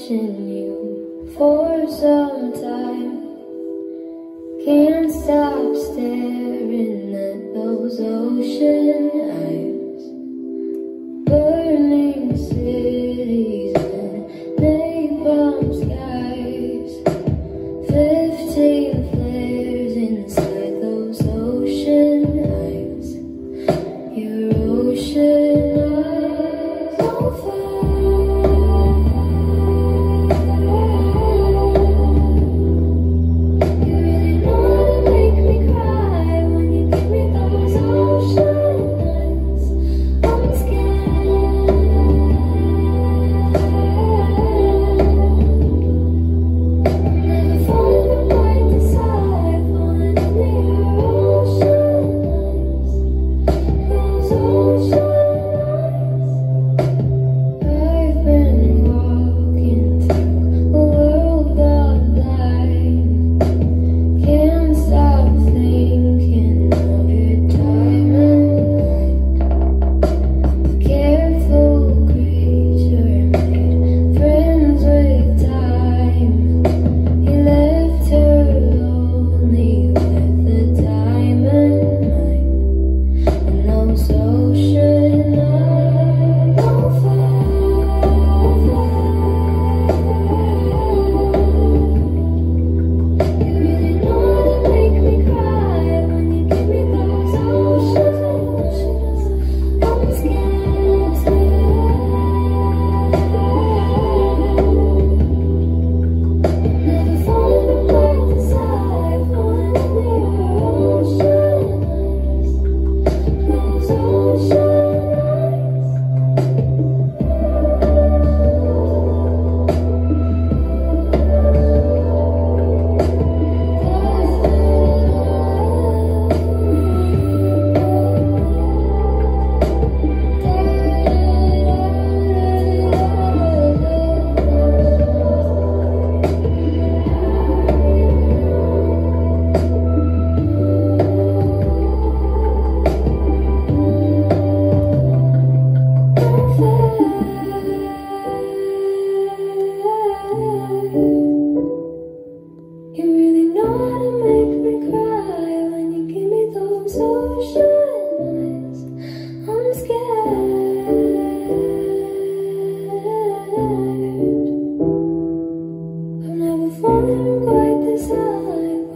watching you for some time. Can't stop staring at those ocean eyes. Burning cities and napalm skies. 15 flares inside those ocean eyes. Your ocean eyes on fire. You really know to make me cry when you give me those ocean eyes. I'm scared. Never falling apart this high, falling into your ocean eyes. Those ocean eyes. I've been walking through a world of blind. Can't stop thinking of your diamond light. Careful creature made friends with time. He left her lonely with the diamond mine. And those ocean eyes on fire. You really know to make me cry when you give me those ocean eyes. I'm scared to. Never falling apart this high, falling into your ocean eyes. Those ocean eyes. You really know how to make me cry when you give me those ocean eyes. I'm scared. I've never fallen quite this high.